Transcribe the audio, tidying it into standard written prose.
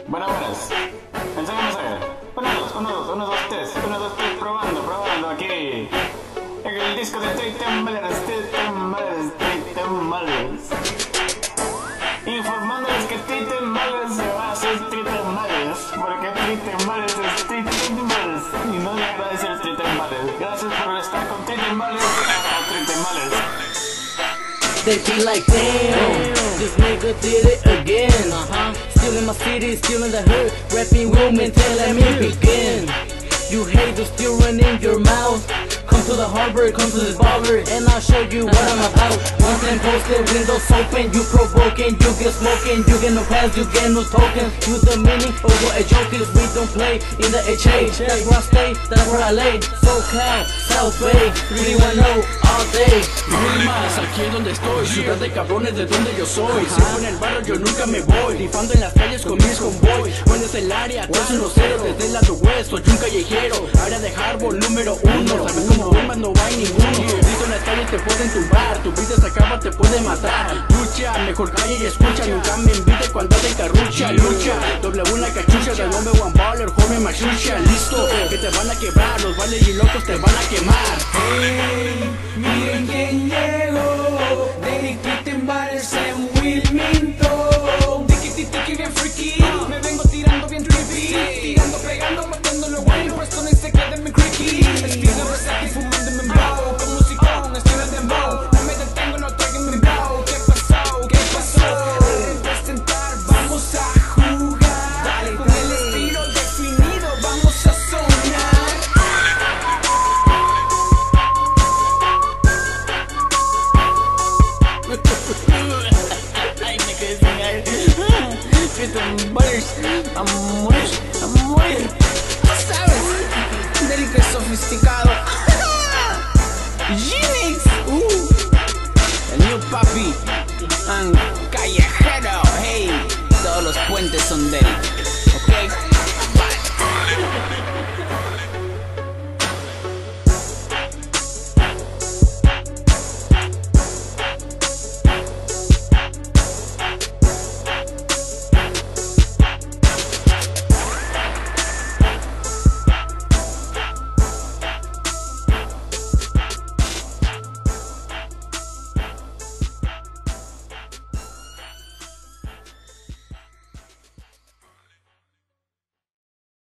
Buenas. Enséñame a ver. 1, 2, 3, probando aquí. El disco de Tretemales. Informándoles que Tretemales se va a hacer Tretemales. Porque Tretemales es Tretemales. Y no le agradece el Tretemales. Gracias por estar con Tretemales. Hasta Tretemales. They be like, damn, this nigga did it again. Still in my city, still in the hood, rapping room until let me begin. You haters still running your mouth. Come to the harbor, come to the baller, and I'll show you what I'm about. Once I'm posted, windows open, you provoking, you get smoking, you get no pass, you get no token. You the meaning of what a joke is, we don't play in the HH. That's where I stay, that's where I lay. SoCal, South Bay, 310 all day. Más aquí es donde estoy, ciudad de cabrones de donde yo soy. Siempre en el barrio yo nunca me voy, rifando en las calles con mis convoy. Bueno es el área, todos los ceros, desde el lado oeste, soy un callejero. Área de Harbor número 1, sabes como bombas no hay ninguno. Grito en las calles te pueden tumbar, tu vida se acaba, te puede matar. Lucha, mejor calle y escucha, nunca me invite cuando te carrucha. Lucha, doble una cachucha del nombre One Baller, joven machucha. Listo, que te van a quebrar, los bailes y locos te van a quemar. Hey, miren quién llegó, Derek Tretemales en Wilmington. Tiki bien freaky, me vengo tirando bien trippy, tirando, pegando, matando lo bueno, puesto ni se quede mi creaky. Estilo versátil, fumando mi blow, con musicón, estilo de dembow. No me detengo, no traigan mi blow. ¿Qué pasó? ¿Qué pasó? Al presentar, vamos a jugar. Dale, con el estilo definido, vamos a sonar. Ay, me quedé sin aire. Tretemales, amor. ¿Sabes? Derek es sofisticado. Genix. El new papi.